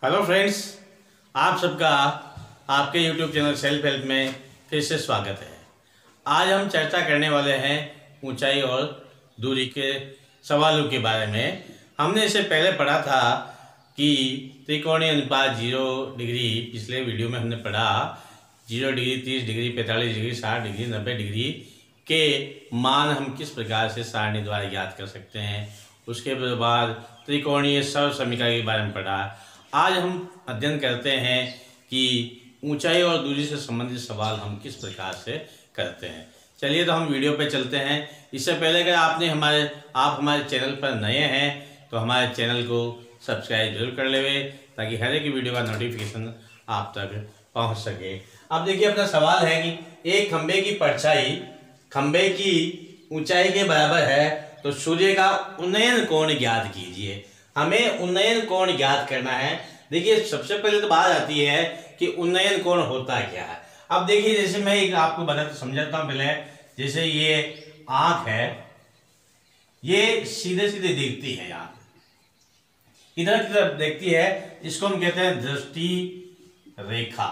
Hello friends, आप सबका आपके यूट्यूब चैनल सेल्फ हेल्प में फिर से स्वागत है। आज हम चर्चा करने वाले हैं ऊंचाई और दूरी के सवालों के बारे में। हमने इससे पहले पढ़ा था कि त्रिकोणीय अनुपात 0 डिग्री, पिछले वीडियो में हमने पढ़ा 0 degree, 30 degree, 45 degree, 60 degree, 90 degree के मान हम किस प्रकार से सारणी द्वारा ज्ञात कर सकते हैं। उसके बाद त्रिकोणीय सर्व समीकरण के बारे में पढ़ा। आज हम अध्ययन करते हैं कि ऊंचाई और दूरी से संबंधित सवाल हम किस प्रकार से करते हैं। चलिए तो हम वीडियो पे चलते हैं। इससे पहले अगर आप हमारे चैनल पर नए हैं तो हमारे चैनल को सब्सक्राइब जरूर कर लेवे, ताकि हर एक वीडियो का नोटिफिकेशन आप तक पहुंच सके। अब देखिए, अपना सवाल है कि एक खंबे की परछाई खंबे की ऊंचाई के बराबर है तो सूर्य का उन्नयन कोण ज्ञात कीजिए। हमें उन्नयन कोण ज्ञात करना है। देखिए, सबसे पहले तो बात आती है कि उन्नयन कोण होता क्या है। अब देखिए, जैसे मैं एक आपको समझाता हूं पहले। जैसे ये आंख है, ये सीधे सीधे देखती है, यहाँ इधर की तरफ देखती है। इसको हम कहते हैं दृष्टि रेखा,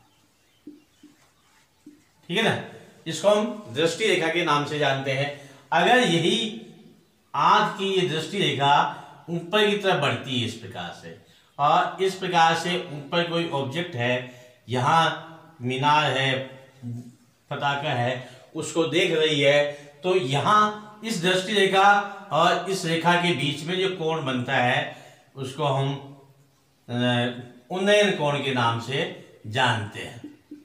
ठीक है ना। इसको हम दृष्टि रेखा के नाम से जानते हैं। अगर यही आंख की ये दृष्टि रेखा ऊपर की तरफ बढ़ती है इस प्रकार से, और इस प्रकार से ऊपर कोई ऑब्जेक्ट है, यहाँ मीनार है, पताका है, उसको देख रही है, तो यहाँ इस दृष्टि रेखा और इस रेखा के बीच में जो कोण बनता है उसको हम उन्नयन कोण के नाम से जानते हैं।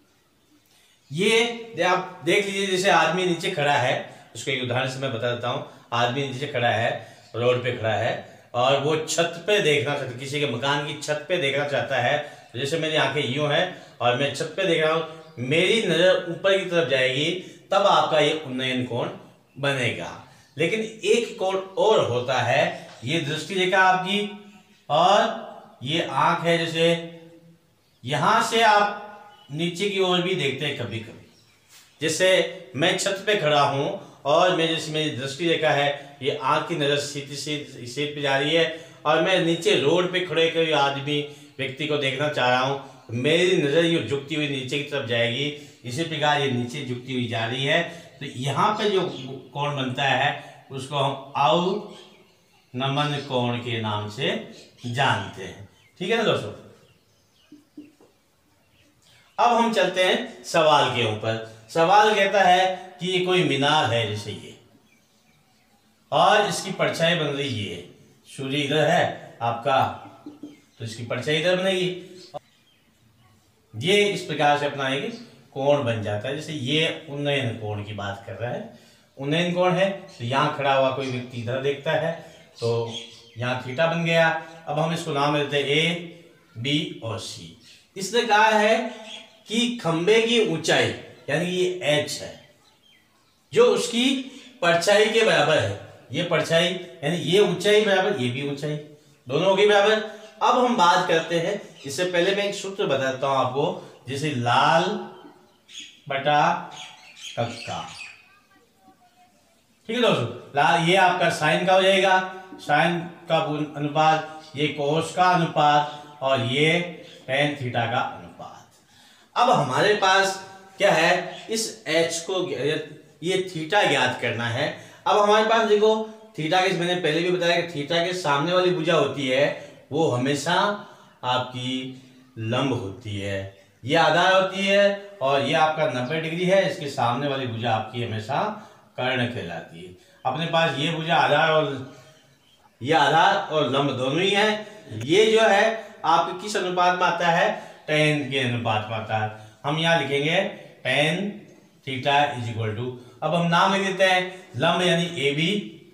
ये आप देख लीजिए, जैसे आदमी नीचे खड़ा है, उसको एक उदाहरण से मैं बता देता हूँ। आदमी नीचे खड़ा है, रोड पे खड़ा है, और वो छत पे देखना चाहता है, किसी के मकान की छत पे देखना चाहता है। तो जैसे मेरी आंखें यूं हैं और मैं छत पे देख रहा हूँ, मेरी नजर ऊपर की तरफ जाएगी, तब आपका ये उन्नयन कोण बनेगा। लेकिन एक कोण और होता है, ये दृष्टि रेखा आपकी और ये आंख है। जैसे यहां से आप नीचे की ओर भी देखते हैं कभी कभी। जैसे मैं छत पे खड़ा हूं और मेरी दृष्टि रेखा है, ये आंख की नजर सीधी पे जा रही है, और मैं नीचे रोड पे खड़े कोई आदमी व्यक्ति को देखना चाह रहा हूं, मेरी नजर ये झुकती हुई नीचे की तरफ जाएगी। इसी प्रकार ये नीचे झुकती हुई जा रही है, तो यहाँ पे जो कोण बनता है उसको हम अवनमन कोण के नाम से जानते हैं। ठीक है ना दोस्तों। अब हम चलते हैं सवाल के ऊपर। सवाल कहता है कि ये कोई मीनार है, जैसे ये, और इसकी परछाई बन रही है। सूर्य इधर है आपका, तो इसकी परछाई इधर बनेगी। ये इस प्रकार से अपना एक कोण बन जाता है। जैसे ये उन्नयन कोण की बात कर रहा है, उन्नयन कोण है, तो यहाँ खड़ा हुआ कोई व्यक्ति इधर देखता है, तो यहाँ थीटा बन गया। अब हम इसको नाम देते हैं ए, बी और सी। इसने कहा है कि खंबे की ऊंचाई, यानी ये एच है, जो उसकी परछाई के बराबर है। ये परछाई यानी ये ऊंचाई बराबर, ये भी ऊंचाई, दोनों होगी बराबर। अब हम बात करते हैं, इससे पहले मैं एक सूत्र बताता हूं आपको। जैसे लाल बटा कक्का, ठीक है दोस्तों। लाल ये आपका साइन का हो जाएगा, साइन का अनुपात, ये कोस का अनुपात, और ये टेन थीटा का अनुपात। अब हमारे पास क्या है, इस एच को, ये थीटा ज्ञात करना है। अब हमारे पास देखो, थीटा के, मैंने पहले भी बताया कि थीटा के सामने वाली भुजा होती है वो हमेशा आपकी लंब होती है, ये आधार होती है, और ये आपका 90 डिग्री है। इसके सामने वाली भुजा आपकी हमेशा कर्ण कहलाती है। अपने पास ये भुजा आधार और लंब दोनों ही है। ये जो है आपके किस अनुपात में आता है, टेन के अनुपात में आता है। हम यहाँ लिखेंगे tan theta is equal to, अब हम नाम लिख देते हैं लंब यानी ए बी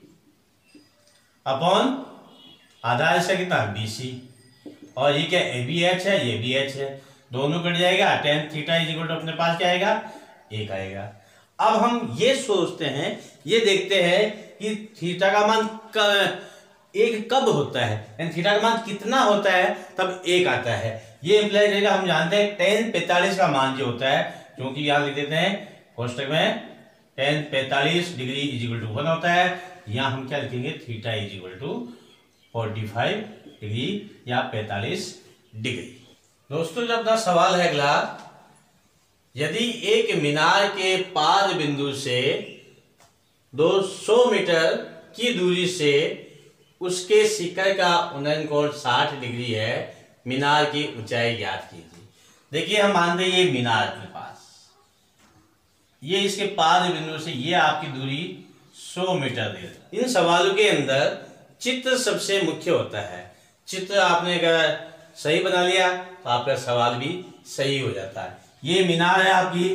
अपॉन आधार इसका कितना, बी सी, और ये क्या ए बी एच है, ये बी एच है, दोनों कट जाएगा। Tan theta is equal to अपने पास क्या आएगा, एक आएगा। अब हम ये सोचते हैं, ये देखते हैं कि थीटा का मान एक कब होता है, यानी थीटा का मान कितना होता है तब एक आता है। ये इम्प्लाई करेगा, हम जानते हैं टेन 45 का मान जो होता है, क्योंकि यहां लिख देते हैं कोष्टक में tan 45 degree is equal to 1 होता है। यहाँ हम क्या लिखेंगे, theta is equal to 45 degree या 45 डिग्री। दोस्तों जब अपना सवाल है अगला, यदि एक मीनार के पाद बिंदु से 200 मीटर की दूरी से उसके शिखर का उन्नयन कोण 60 डिग्री है, मीनार की ऊंचाई ज्ञात कीजिए। देखिए हम मानते हैं ये मीनार के पास, ये इसके पाद बिंदु से ये आपकी दूरी 100 मीटर दे। इन सवालों के अंदर चित्र सबसे मुख्य होता है। चित्र आपने अगर सही बना लिया तो आपका सवाल भी सही हो जाता है। ये मीनार है आपकी,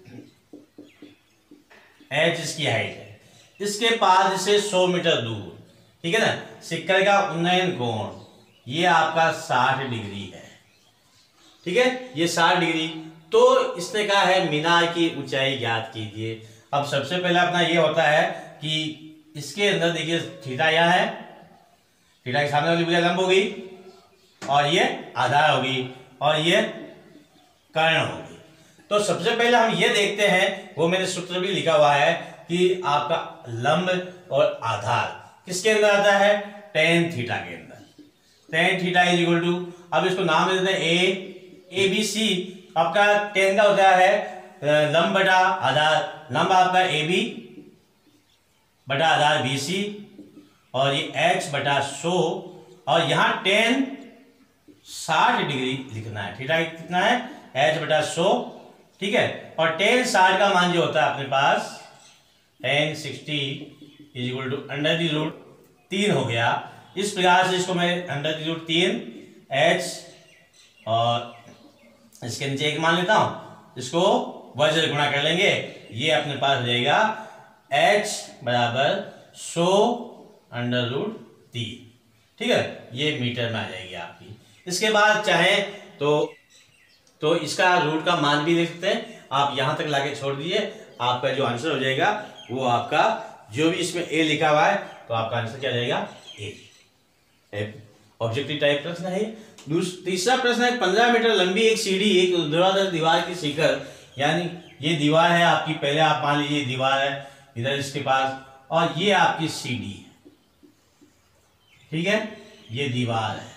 h इसकी हाइट है, इसके पाद से 100 मीटर दूर, ठीक है ना। शिखर का उन्नयन कोण ये आपका 60 डिग्री है, ठीक है, ये 60 डिग्री। तो इसने कहा है मीनार की ऊंचाई ज्ञात कीजिए। अब सबसे पहले अपना ये होता है कि इसके अंदर देखिए थीटा यहाँ है, थीटा के सामने वाली भुजा लंब होगी और ये आधार होगी और ये कर्ण होगी। तो सबसे पहले हम ये देखते हैं, वो मैंने सूत्र भी लिखा हुआ है कि आपका लंब और आधार किसके अंदर आता है, tan थीटा के अंदर। tan theta is equal to, अब इसको नाम दे देते हैं ए बी सी। आपका tan का होता है लंब बटा आधार, लंब आपका ए बी बटा आधार बी सी और ये h बटा 100 और यहाँ tan 60 डिग्री लिखना है। थीटा कितना है, h बटा 100, ठीक है। और tan 60 का मान जो होता है अपने पास tan 60 इज इक्वल टू √3 हो गया। इस प्रकार से इसको मैं √3 h और इसके नीचे एक मान लेता हूं, इसको वज्र गुणा कर लेंगे, ये अपने पास हो जाएगा h बराबर 100 √3, ठीक है, ये मीटर में आ जाएगी आपकी। इसके बाद चाहे तो इसका रूट का मान भी देख सकते हैं आप, यहां तक लाके छोड़ दीजिए, आपका जो आंसर हो जाएगा वो आपका जो भी इसमें ए लिखा हुआ है तो आपका आंसर क्या जाएगा, ए। ऑब्जेक्टिव टाइप प्रश्न है। तीसरा प्रश्न है, 15 मीटर लंबी एक सीढ़ी एक ऊर्ध्वाधर दीवार की शिखर, यानी ये दीवार है आपकी, पहले आप मान लीजिए दीवार है इधर इसके पास और ये आपकी सीढ़ी है, ठीक है, ये दीवार है।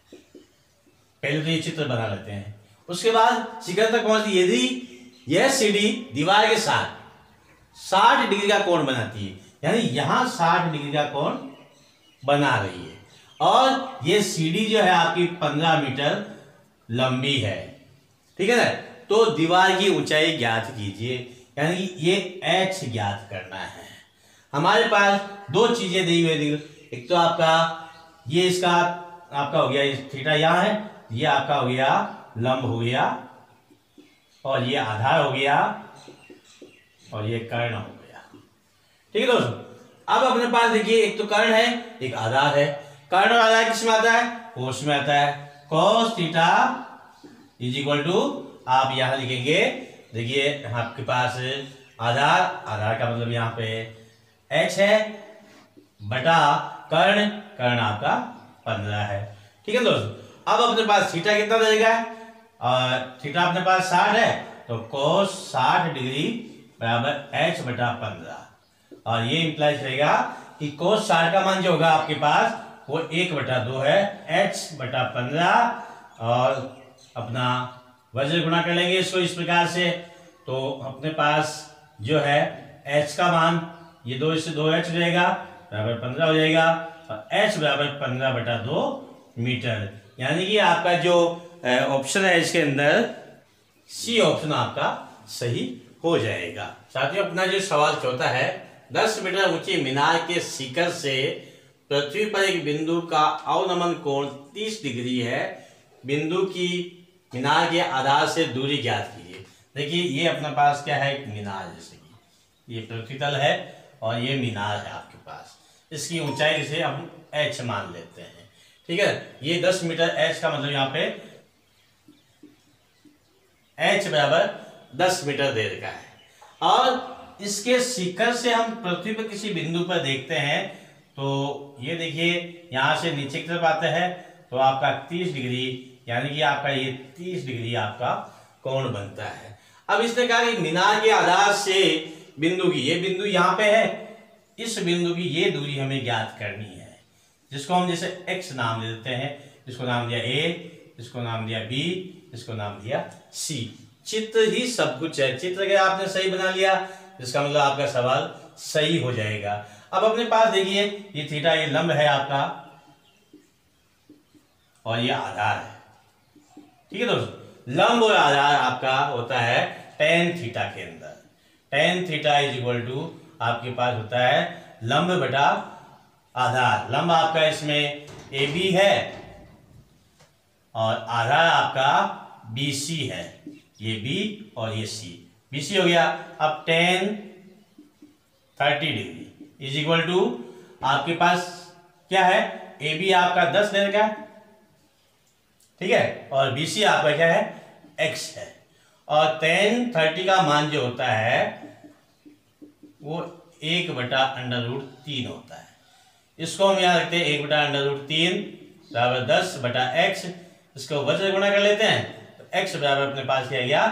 पहले तो ये चित्र बना लेते हैं, उसके बाद शिखर तक पहुंचती। यदि यह सीढ़ी दीवार के साथ 60 डिग्री का कोण बनाती है, यानी यहां 60 डिग्री का कोण बना रही है और ये सीढ़ी जो है आपकी 15 मीटर लंबी है, ठीक है ना। तो दीवार की ऊंचाई ज्ञात कीजिए, यानी कि ये h ज्ञात करना है। हमारे पास दो चीजें दी हुई, एक तो आपका ये इसका आपका हो गया थीटा यहाँ है, ये आपका हो गया लंब हो गया और ये आधार हो गया और ये कर्ण हो गया, ठीक है दोस्तों। अब अपने पास देखिए एक तो कर्ण है एक आधार है। कर्ण और आधार किस में आता है, कोस में आता है। cos theta is equal to, आप यहां लिखेंगे, देखिए आपके पास आधार का मतलब यहाँ पे h है बटा कर्ण, कर्ण आपका 15 है, ठीक है दोस्तों। अब अपने पास थीटा कितना रहेगा, और थीटा अपने पास 60 है तो cos 60 डिग्री बराबर h बटा 15 और ये इंप्लाई करेगा कि cos 60 का मान जो होगा आपके पास वो 1/2 है, h बटा 15 और अपना वज्र गुणा कर लेंगे इसको इस प्रकार से। तो अपने पास जो है h का मान ये 2 से 2h रहेगा बराबर 15 हो जाएगा और h बराबर 15/2 मीटर, यानी कि आपका जो ऑप्शन है इसके अंदर सी ऑप्शन आपका सही हो जाएगा। साथियों अपना जो सवाल चौथा है, 10 मीटर ऊंची मीनार के शिखर से पृथ्वी पर एक बिंदु का अवनमन कोण 30 डिग्री है, बिंदु की मीनार के आधार से दूरी ज्ञात कीजिए। देखिए ये अपने पास क्या है, एक मीनार, जैसे कि ये पृथ्वी तल है और ये मीनार है आपके पास, इसकी ऊंचाई से हम h मान लेते हैं, ठीक है। ये 10 मीटर h का मतलब यहाँ पे h बराबर 10 मीटर दे रखा है और इसके शिखर से हम पृथ्वी पर किसी बिंदु पर देखते हैं तो ये देखिए यहां से नीचे की तरफ आते हैं तो आपका 30 डिग्री, यानी कि आपका ये 30 डिग्री आपका कोण बनता है। अब इसने कहा कि मीनार के आधार से बिंदु की, ये बिंदु यहाँ पे है, इस बिंदु की ये दूरी हमें ज्ञात करनी है, जिसको हम जैसे x नाम दे देते हैं, इसको नाम दिया a, इसको नाम दिया बी, इसको नाम दिया सी। चित्र ही सब कुछ है। चित्र अगर आपने सही बना लिया इसका मतलब आपका सवाल सही हो जाएगा। अब अपने पास देखिए ये थीटा, ये लंब है आपका और ये आधार है। ठीक है दोस्तों, लंब और आधार आपका होता है tan थीटा के अंदर। tan theta is equal to आपके पास होता है लंब बटा आधार। लंब आपका इसमें AB है और आधार आपका BC है। ये B और ये C, BC हो गया। अब tan 30 degree is equal to आपके पास क्या है, AB आपका 10 दिन का, ठीक है, और BC आपका क्या है, X है। और tan 30 का मान जो होता है वो 1/√3 होता है। इसको हम यहाँ रखते हैं 1/√3 बराबर 10/x। इसको वज्र गुणा कर लेते हैं तो x बराबर अपने पास क्या गया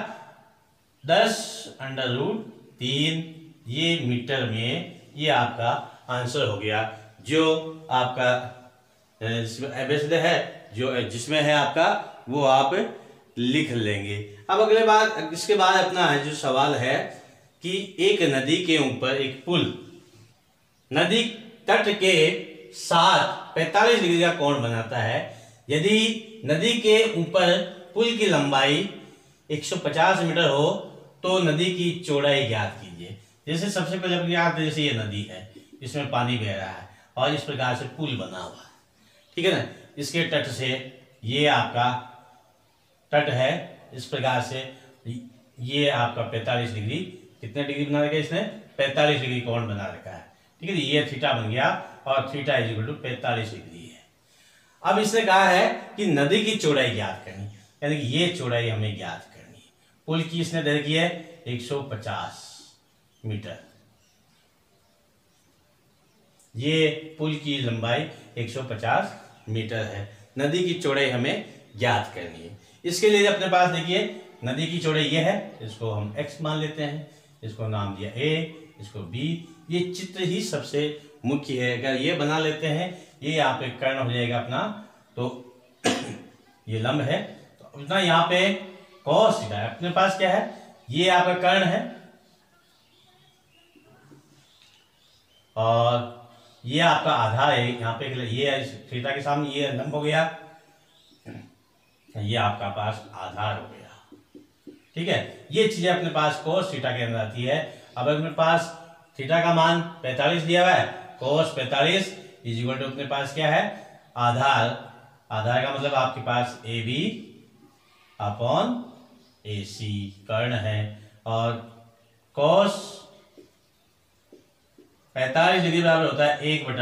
10√3। ये मीटर में ये आपका आंसर हो गया, जो आपका है, जो जिसमें है आपका वो आप लिख लेंगे। अब अगले बात, इसके बाद अपना है जो सवाल है कि एक नदी के ऊपर एक पुल नदी तट के साथ 45 डिग्री का कोण बनाता है। यदि नदी के ऊपर पुल की लंबाई 150 मीटर हो तो नदी की चौड़ाई ज्ञात कीजिए। जैसे सबसे पहले ज्ञात, जैसे ये नदी है, इसमें पानी बह रहा है और इस प्रकार से पुल बना हुआ है, ठीक है ना। इसके तट से ये आपका तट है, इस प्रकार से ये आपका 45 डिग्री, कितने डिग्री बना रखा है इसने, 45 डिग्री कोण बना रखा है, ठीक है। ये थीटा बन गया और theta is equal to 45 degree है। अब इसने कहा है कि नदी की चौड़ाई ज्ञात करनी, यानी कि ये चौड़ाई हमें ज्ञात करनी है। पुल की इसने दे रखी है 150 मीटर, ये पुल की लंबाई 150 मीटर है। नदी की चौड़ाई हमें ज्ञात करनी है। इसके लिए अपने पास देखिए नदी की चौड़ाई ये है, इसको हम x मान लेते हैं, इसको नाम दिया A, इसको B। ये चित्र ही सबसे मुख्य है। अगर ये बना लेते हैं, ये यहाँ पे कर्ण हो जाएगा अपना, तो ये लंब है, तो अपना यहाँ पे cos थीटा है। अपने पास क्या है, ये आपका कर्ण है और ये आपका आधार है। यहाँ पे ये थीटा के सामने ये लंब हो गया, ये आपका पास आधार हो गया, ठीक है। ये चीजें अपने पास cos थीटा के अंदर आती है। अब अपने पास थीटा का मान 45 दिया हुआ है, cos 45 इज इक्वल टू अपने पास क्या है, आधार। आधार का मतलब आपके पास AB अपॉन AC कर्ण है, और cos 45 डिग्री बराबर होता है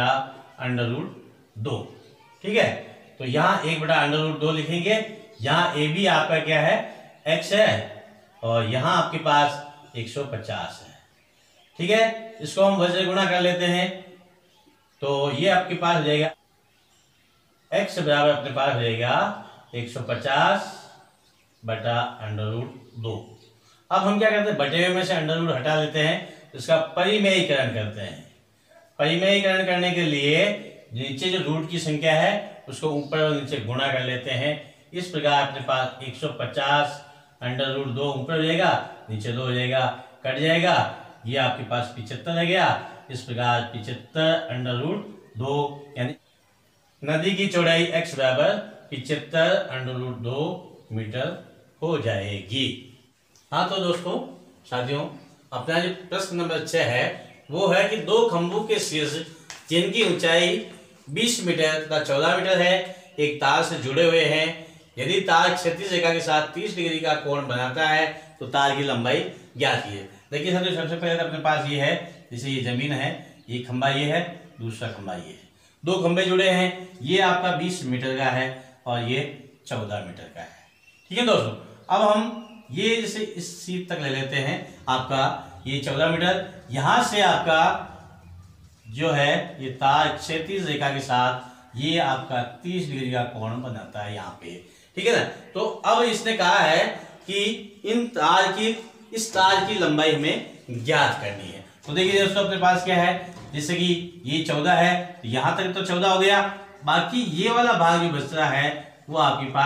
1/√2, ठीक है। तो यहाँ 1/√2 लिखेंगे। यहाँ AB आपका क्या है, x है, और यहाँ आपके पास 150 है, ठीक है। इसको हम वज्र गुणा कर लेते हैं तो ये आपके पास हो जाएगा x बराबर अपने पास हो जाएगा 150/√2। अब हम क्या करते हैं, बटे हुए में से अंडर रूट हटा लेते हैं, इसका परिमेयीकरण करते हैं। परिमेयीकरण करने के लिए नीचे जो रूट की संख्या है उसको ऊपर और नीचे गुणा कर लेते हैं। इस प्रकार अपने पास 150/√2 ऊपर हो जाएगा, नीचे 2 हो जाएगा, कट जाएगा, ये आपके पास 75 है गया। इस प्रकार 75/√2 यानी नदी की चौड़ाई x बराबर 75/√2 मीटर हो जाएगी। हाँ तो दोस्तों साथियों, अपना जो प्रश्न नंबर 6 है वो है कि दो खंभों के शीर्ष जिनकी ऊंचाई 20 मीटर तथा 14 मीटर है एक तार से जुड़े हुए हैं। यदि तार क्षैतिज रेखा के साथ 30 डिग्री का कोण बनाता है तो तार की लंबाई ज्ञात कीजिए। देखिए साथियों, सबसे पहले अपने पास ये है, जैसे ये जमीन है, ये खंभा ये है, दूसरा खंभा ये है, दो खंभे जुड़े हैं। ये आपका 20 मीटर का है और ये 14 मीटर का है, ठीक है दोस्तों। अब हम ये जैसे इस सीट तक ले लेते हैं, आपका ये 14 मीटर, यहां से आपका जो है ये तार क्षैतिज रेखा के साथ ये आपका 30 डिग्री का कोण बनाता है यहाँ पे, ठीक है ना। तो अब इसने कहा है कि इस तार की लंबाई हमें ज्ञात करनी है। तो देखिए दोस्तों, अपने पास क्या है, जैसे कि ये 14 है तो यहां तक तो 14 हो गया, बाकी ये वाला भाग जो बच रहा है वो आपके पास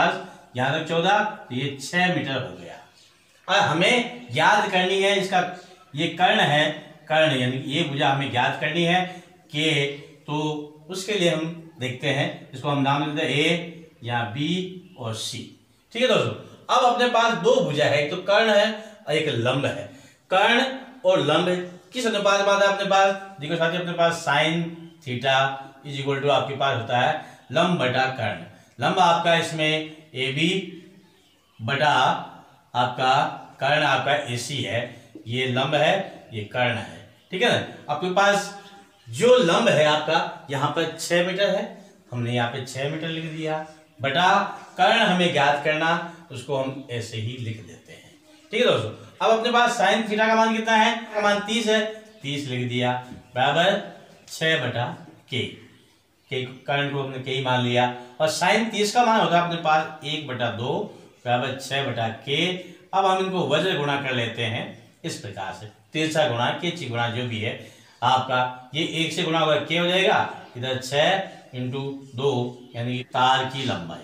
यहाँ तक 14, तो ये 6 मीटर हो गया। और हमें याद करनी है इसका, ये कर्ण है, कर्ण यानी ये भुजा हमें याद करनी है कि, तो उसके लिए हम देखते हैं, इसको हम नाम देते हैं ए या बी और सी। ठीक है दोस्तों, अब अपने पास दो भुजा है, एक तो कर्ण है और एक लंब है। कर्ण और लंब किस अनुपात में आता है अपने पास? देखो साथियों, अपने पास sine theta is equal to आपके पास होता है लंब बटा कर्ण। लंब आपका इसमें ए बी बटा आपका कर्ण आपका ए सी है, ये लंब है ये कर्ण है। ठीक है ना, आपके पास जो लंब है आपका यहाँ पर 6 मीटर है, हमने यहाँ पे 6 मीटर लिख दिया, बटा कर्ण हमें ज्ञात करना, उसको हम ऐसे ही लिख देते हैं। ठीक है दोस्तों, अब अपने पास साइन थीटा का मान कितना है? का मान 30 है, 30 लिख दिया बराबर 6 बटा के कर्ण को हमने के ही मान लिया। और साइन 30 का मान होता है अपने पास 1 बटा 2 बराबर 6 बटा के। अब हम इनको वज्र गुणा कर लेते हैं इस प्रकार से, तिरछा गुणा केची गुणा जो भी है आपका, ये 1 से गुणा होगा के हो जाएगा, इधर 6 इंटू 2 यानी तार की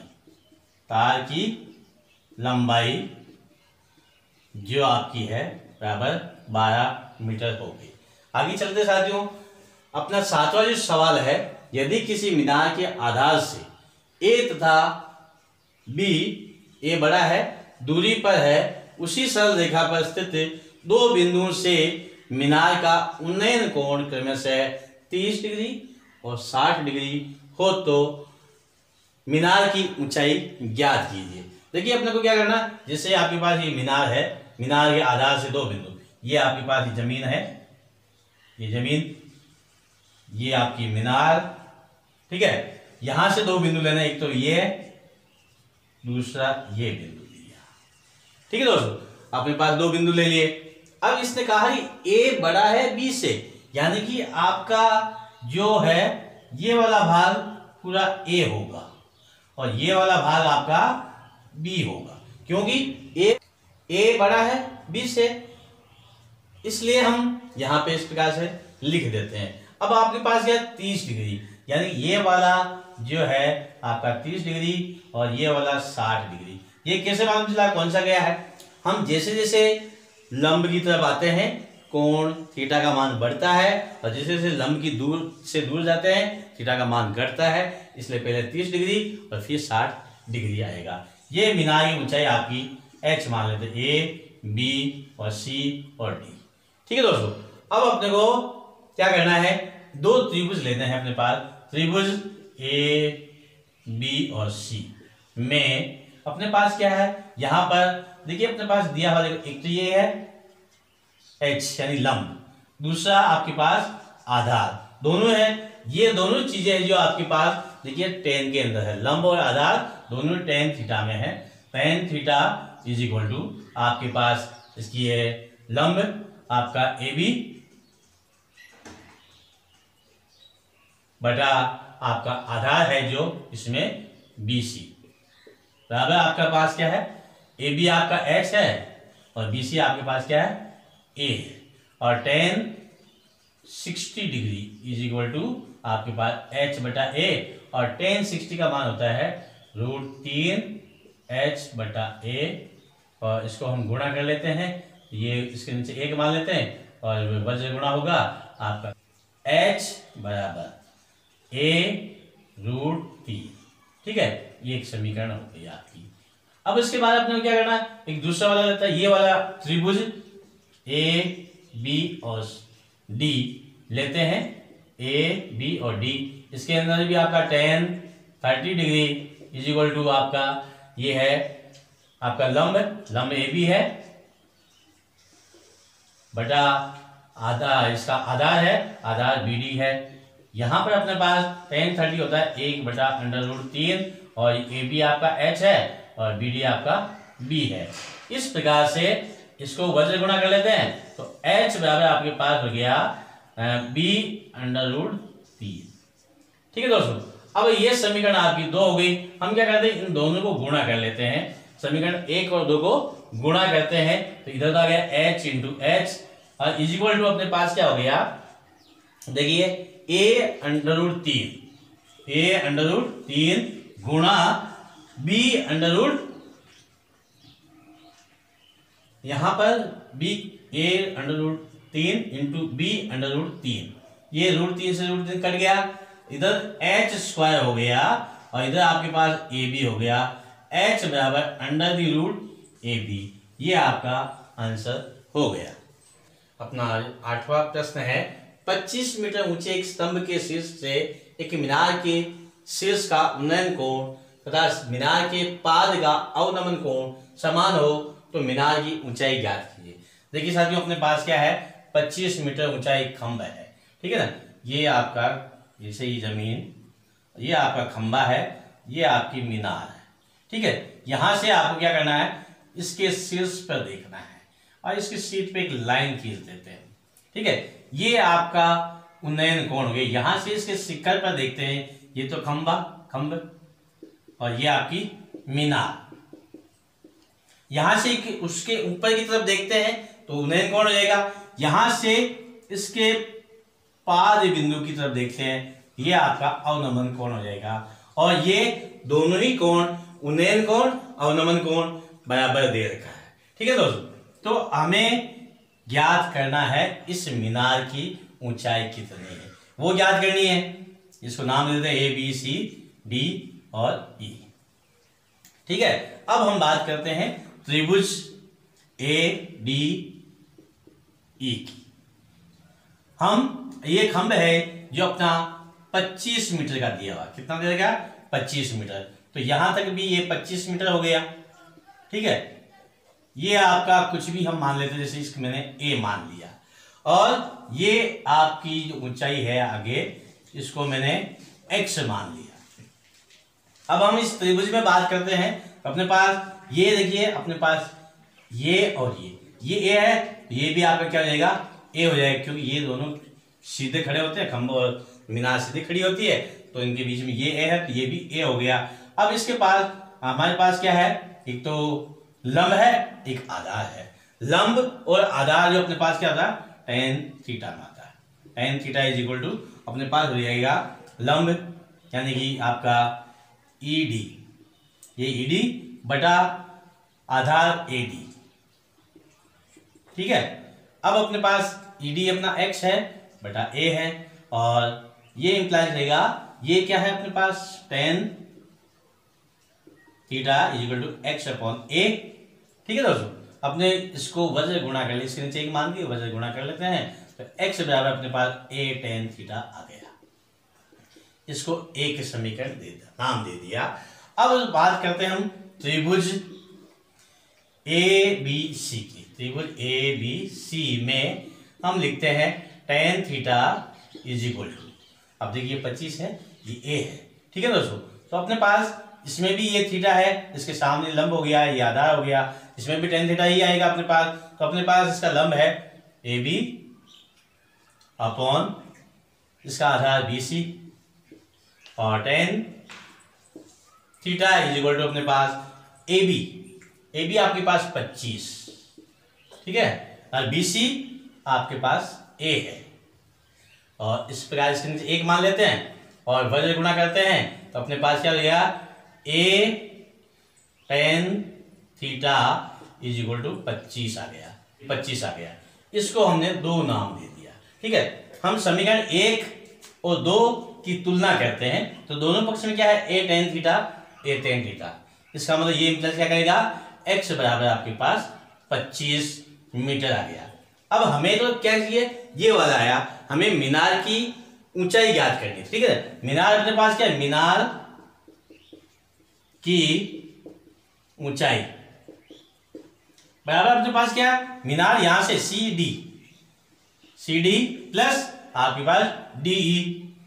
लंबाई जो आपकी है बराबर 12 मीटर होगी। आगे चलते साथियों, अपना 7वां जो सवाल है, यदि किसी मीनार के आधार से ए तथा बी, ए बड़ा है, दूरी पर है, उसी सरल रेखा पर स्थित दो बिंदुओं से मीनार का उन्नयन कोण क्रमशः 30 डिग्री और 60 डिग्री हो तो मीनार की ऊंचाई ज्ञात कीजिए। देखिए अपने को क्या करना, जैसे आपके पास ये मीनार है, मीनार के आधार से दो बिंदु, ये आपके पास ये जमीन है, ये जमीन, ये आपकी मीनार। ठीक है, यहां से दो बिंदु लेना, एक तो ये, दूसरा ये बिंदु लिया। ठीक है दोस्तों, अपने पास दो बिंदु ले लिए। अब इसने कहा कि ए बड़ा है बी से, यानी कि आपका जो है ये वाला भाग पूरा ए होगा और ये वाला भाग आपका बी होगा, क्योंकि ए बड़ा है बी से, इसलिए हम यहां पे इस प्रकार से लिख देते हैं। अब आपके पास क्या 30 डिग्री, यानी ये वाला जो है आपका 30 डिग्री और ये वाला 60 डिग्री। ये कैसे मालूम चला कौन सा गया है? हम जैसे जैसे लंब की तरफ आते हैं कोण थीटा का मान बढ़ता है, और जैसे जैसे लंब की दूर से दूर जाते हैं थीटा का मान घटता है, इसलिए पहले 30 डिग्री और फिर 60 डिग्री आएगा। ये मीनार की ऊंचाई आपकी h मान लेते हैं, ए बी और सी और डी। ठीक है दोस्तों, अब अपने को क्या करना है, दो त्रिभुज लेने हैं अपने पास, त्रिभुज ए बी और सी में अपने पास क्या है, यहां पर देखिए अपने पास दिया हुआ, एक तो ये है h यानी लंब, दूसरा आपके पास आधार, दोनों है। ये दोनों चीजें जो आपके पास देखिए टेन के अंदर है, लंब और आधार दोनों टेन थीटा में है। Tan theta is equal to आपके पास इसकी है लंब आपका ए बी बटा आपका आधार है जो इसमें बी सी, बराबर आपका पास क्या है, ए बी आपका h है और बी सी आपके पास क्या है ए है, और tan 60 degree is equal to आपके पास h बटा ए, और tan 60 का मान होता है √3 h बटा ए, और इसको हम गुणा कर लेते हैं, ये इसके नीचे एक मान लेते हैं और वज्र गुणा होगा आपका h बराबर a√3। ठीक है, ये एक समीकरण हो गई आपकी। अब इसके बाद अपने क्या करना, एक दूसरा वाला रहता है, ये वाला त्रिभुज ए बी और डी लेते हैं, ए बी और डी, इसके अंदर भी आपका tan 30 degree is equal to आपका ये है आपका लंब ए बी है बटा आधा इसका आधार है, आधार बी डी है। यहां पर अपने पास tan 30 होता है 1 बटा √3, और ए बी आपका h है और बी डी आपका b है। इस प्रकार से इसको वज्र गुणा कर लेते हैं, तो h बराबर आपके पास हो गया b√3। ठीक है दोस्तों, अब ये समीकरण आपकी 2 हो गई। हम क्या करते हैं, इन दोनों को गुणा कर लेते हैं, समीकरण 1 और 2 को गुणा करते हैं, तो इधर आ गया h इंटू एच और इज इक्वल टू अपने पास क्या हो गया, देखिए a√3 गुणा b√3 यहाँ पर बी ए √3 इंटू बी √3, ये √3 से √3 कट गया, इधर h² हो गया और इधर आपके पास ए बी हो गया, h बराबर √AB, ये आपका आंसर हो गया। अपना 8वां प्रश्न है, 25 मीटर ऊंचे एक स्तंभ के शीर्ष से एक मीनार के शीर्ष का उन्नयन कोण तथा मीनार के पाद का अवनमन कोण समान हो तो मीनार की ऊंचाई ज्ञात कीजिए। देखिए साथियों, अपने पास क्या है, 25 मीटर ऊंचा एक खंभा है, ठीक है ना, ये आपका जैसे ही जमीन, ये आपका खंभा है, ये आपकी मीनार है, ठीक है। यहां से आपको क्या करना है, इसके शीर्ष पर देखना है और इसके शीर्ष पे एक लाइन खींच देते हैं, ठीक है। ये आपका उन्नयन कोण हो गया। यहां से इसके शिखर पर देखते हैं, ये तो खंभा और ये आपकी मीनार। यहां से उसके ऊपर की तरफ देखते हैं तो उन्नयन कोण हो जाएगा। यहां से इसके पाद बिंदु की तरफ देखते हैं, ये आपका अवनमन कोण हो जाएगा। और ये दोनों ही कोण, उन्नयन कोण अवनमन कोण बराबर दे रखा है, ठीक है दोस्तों। तो हमें ज्ञात करना है इस मीनार की ऊंचाई कितनी है, वो ज्ञात करनी है। इसको नाम देते हैं ABCD और E, ठीक है। अब हम बात करते हैं त्रिभुज ADE की। ये खंभ है जो अपना 25 मीटर का दिया हुआ, कितना दिया गया, 25 मीटर। तो यहां तक भी ये 25 मीटर हो गया, ठीक है। ये आपका कुछ भी हम मान लेते हैं, जैसे इसको मैंने A मान लिया, और ये आपकी जो ऊंचाई है आगे, इसको मैंने X मान लिया। अब हम इस त्रिभुज में बात करते हैं। अपने पास ये देखिए, अपने पास ये और ये A है, तो ये भी आपका क्या हो जाएगा, A हो जाएगा, क्योंकि ये दोनों सीधे खड़े होते हैं, खंभा और मीनार सीधे खड़ी होती है, तो इनके बीच में ये A है, तो ये भी A हो गया। अब इसके पास हमारे पास क्या है, एक तो लंब है, एक आधार है। लंब और आधार जो अपने पास क्या होता है, tan थीटा में आता है। tan theta is equal to अपने पास हो जाएगा लंब यानी कि आपका ED, ये ED बटा आधार AD, ठीक है। अब अपने पास ED अपना X है बटा A है, और ये इंप्लाई करेगा, ये क्या है अपने पास, tan theta is equal to X upon A, ठीक है दोस्तों। अपने इसको वज्र गुणा कर ले, इसके नीचे एक मान दिए, वज्र गुणा कर लेते हैं, तो X बराबर अपने पास A tan थीटा आ गया। इसको एक समीकरण नाम दे दिया। अब बात करते हैं हम त्रिभुज ABC की। त्रिभुज ABC में हम लिखते हैं tan theta is equal to, अब देखिए 25 है, ये A है, ठीक है दोस्तों। तो अपने पास इसमें भी ये थीटा है, इसके सामने लंब हो गया, ये आधार हो गया, इसमें भी tan थीटा ही आएगा अपने पास। तो अपने पास इसका लंब है AB अपॉन इसका आधार BC, और tan theta is equal to अपने पास AB आपके पास 25, ठीक है, और BC आपके पास A है, और इस प्रकार इसके नीचे एक मान लेते हैं और वज्र गुणा करते हैं, तो अपने पास क्या हो गया, A tan theta is equal to 25 आ गया। इसको हमने 2 नाम दे दिया, ठीक है। हम समीकरण 1 और 2 की तुलना करते हैं, तो दोनों पक्ष में क्या है, A tan थीटा। इसका मतलब ये क्या करेगा, X बराबर आपके पास 25 मीटर आ गया। अब हमें तो क्या चाहिए, ये वाला आया, हमें मीनार की ऊंचाई ज्ञात करनी है, ठीक है। मीनार अपने पास क्या है, मीनार की ऊंचाई बराबर अपने पास क्या है, मीनार यहां से CD प्लस आपके पास DE,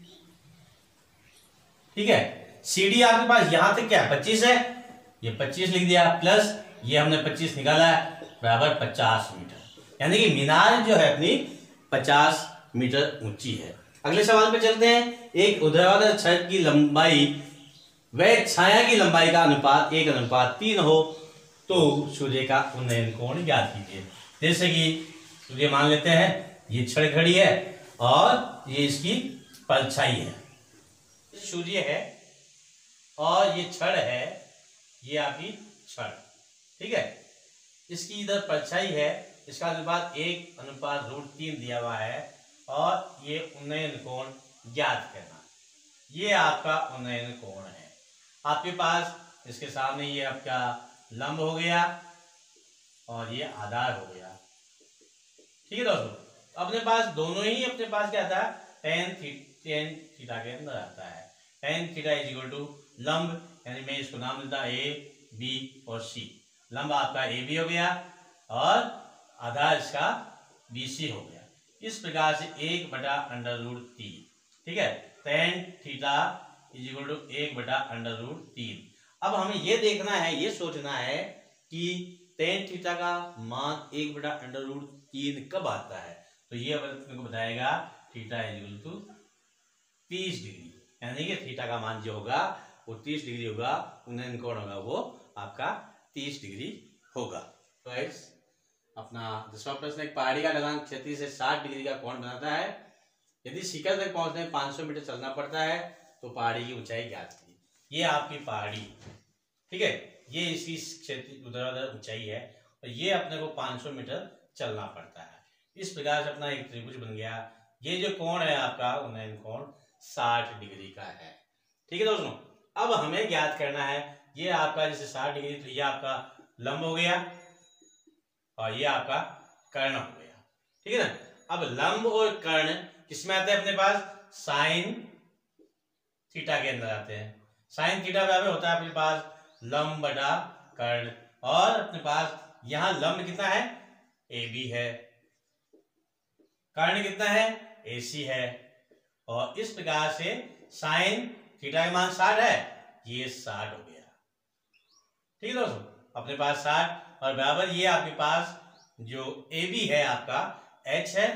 ठीक है। CD आपके पास यहां तक क्या है, 25 है, ये 25 लिख दिया, प्लस ये हमने 25 निकाला है, बराबर 50 मीटर, यानी कि मीनार जो है अपनी 50 मीटर ऊंची है। अगले सवाल पे चलते हैं। एक ऊर्ध्वाधर छड़ की लंबाई व छाया की लंबाई का अनुपात 1:3 हो तो सूर्य का उन्नयन कोण ज्ञात कीजिए। जैसे कि सूर्य मान लेते हैं, ये छड़ खड़ी है और ये इसकी परछाई है, सूर्य है और ये छड़ है, ये आपकी छड़, ठीक है। इसकी इधर परछाई है, इसका अनुपात 1/√3 दिया हुआ है और ये उन्नयन कोण ज्ञात करना। ये आपका उन्नयन कोण है। आपके पास इसके सामने ये आपका लंब हो गया और ये आधार हो गया। ठीक है दोस्तों, अपने पास दोनों ही अपने पास क्या था, टेन थीटा के अंदर आता है। Tan theta is equal to लंब, यानी मैं इसको नाम देता ए बी और सी। लंब आपका ए बी हो गया और आधार इसका बी सी हो गया। इस प्रकार से 1/√3, ठीक है, tan theta is equal to 1/√3। अब हमें ये देखना है, ये सोचना है कि टेन थीटा का मान 1/√3 कब आता है। तो ये अपने को बताएगा theta is equal to 30 degree, यानी कि थीटा का मान जो होगा वो 30 डिग्री होगा, उन्नयन कोण होगा वो आपका 30 डिग्री होगा। तो अपना 10वां प्रश्न, एक पहाड़ी का ढलान क्षैतिज से 60 डिग्री का कोण बनाता है। यदि शिखर तक पहुंचने में 500 मीटर चलना पड़ता है तो पहाड़ी की ऊंचाई ज्ञात कीजिए। ये आपकी पहाड़ी, ठीक है, ये इसकी क्षैतिज उधर ऊंचाई है और ये अपने को 500 मीटर चलना पड़ता है। इस प्रकार से अपना एक त्रिभुज बन गया। ये जो कोण है आपका उन्नयन कोण 60 डिग्री का है। ठीक है दोस्तों, अब हमें ज्ञात करना है, ये आपका जैसे 60 डिग्री, तो ये आपका लंब हो गया और ये आपका कर्ण हो गया। ठीक है ना। अब लंब और कर्ण किसमें आते हैं अपने पास, साइन थीटा के अंदर आते हैं। साइन थीटा बराबर होता है अपने पास लंब बटा कर्ण, और अपने पास यहां लंब कितना है, ए बी है, कर्ण कितना है, ए सी है, और इस प्रकार से साइन थीटा का मान 60 है, ये 60 हो गया। ठीक है दोस्तों, अपने पास 60 और बराबर ये आपके पास जो ए बी है आपका h है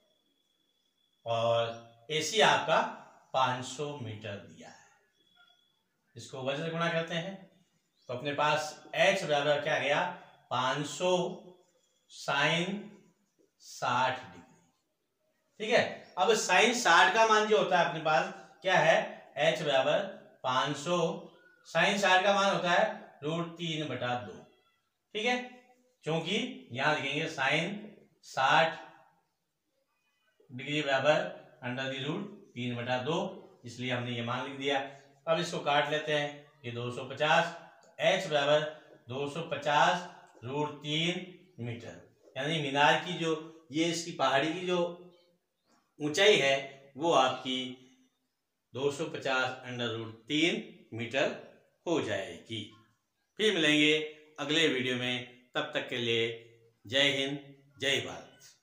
और ए सी आपका 500 मीटर दिया है। इसको वजन से गुणा करते हैं तो अपने पास h बराबर क्या गया, 500 साइन 60 डिग्री। ठीक है, अब साइन 60 का मान जो होता है अपने पास क्या है, h बराबर 500 साइन 60 का मान होता है √3/2। ठीक है, क्योंकि यहां लिखेंगे साइन 60 डिग्री बराबर √3/2, इसलिए हमने ये मान लिख दिया। अब इसको काट लेते हैं, ये 250, h बराबर 250 √3 मीटर, यानी मीनार की जो ये इसकी पहाड़ी की जो ऊंचाई है वो आपकी 250 √3 मीटर हो जाएगी। फिर मिलेंगे अगले वीडियो में, तब तक के लिए जय हिंद, जय भारत।